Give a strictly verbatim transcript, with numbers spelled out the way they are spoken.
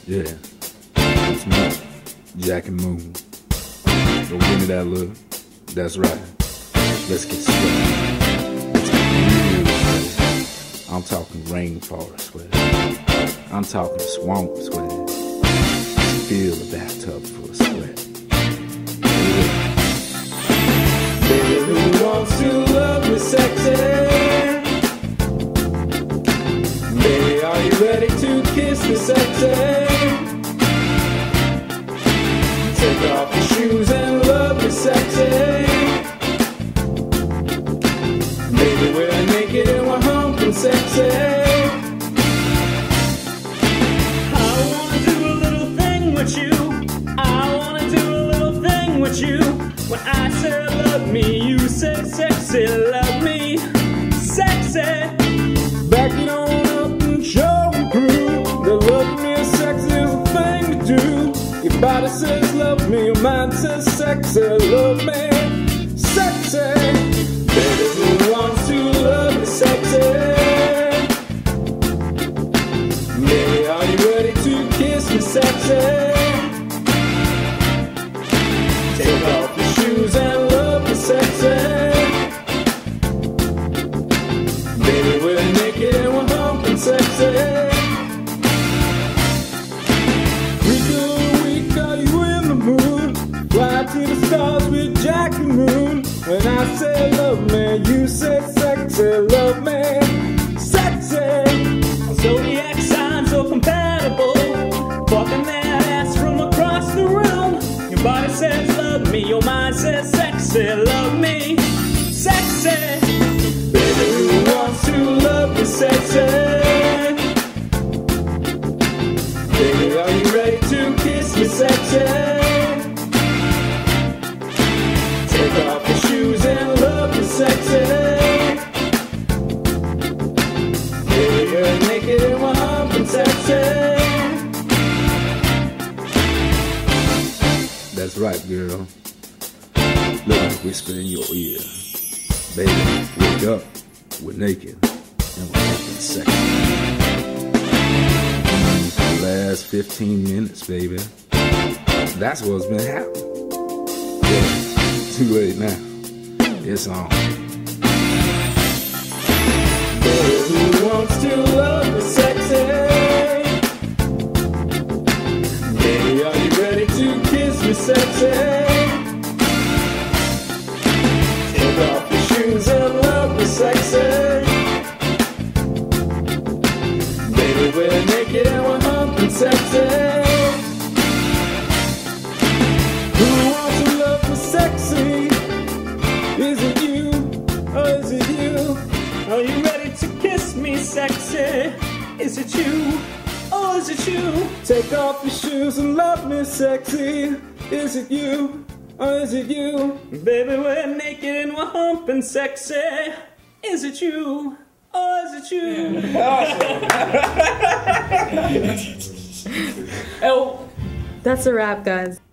Yeah, it's me, Jack and Moon. Don't give me that look. That's right. Let's get sweaty. Let's get real sweaty. I'm talking rainforest sweat. I'm talking swamp sweat. Fill the bathtub full of sweat. Baby, who wants to love me sexy? Baby, are you ready to kiss me sexy? Take off your shoes and love me sexy. Baby, we're naked and we're humping sexy. I wanna do a little thing with you. I wanna do a little thing with you. When I say love me, you say sexy, love me, sexy. Back it on up and show and prove that love me sexy is a thing to do. Your body says love me, your mind says sexy, love me, sexy. Baby, who wants to love me sexy? Baby, are you ready to kiss me sexy? Take off your shoes and love me sexy. Baby, we're naked and we're humping sexy. Week of the week, are you in the mood? Fly to the stars with Jack and Moon. When I say love me, you say sexy, love me, sexy. Zodiac signs so compatible. Fucking that ass from across the room. Your body says love me, your mind says sexy, love me, sexy. Baby, who wants to love me sexy? Baby, are you ready to kiss me sexy? Take off your shoes and love me sexy. Baby, you're naked and we're humping sexy. That's right, girl. Look like whisper in your ear. Baby, wake up. We're naked and we're humping sexy. Mm, for the last fifteen minutes, baby. That's what's been happening. Yeah, too late now. It's on. Baby, who wants to love me sexy? Baby, are you ready to kiss me sexy? Take off your shoes and love me sexy. Baby, we're naked and we're humping sexy. Who wants to love me sexy? Is it you, or is it you? Are you ready to kiss me sexy? Is it you, or is it you? Take off your shoes and love me sexy. Is it you, or is it you? Baby, we're naked and we're humping sexy. Is it you, or is it you? Oh, that's a wrap, guys.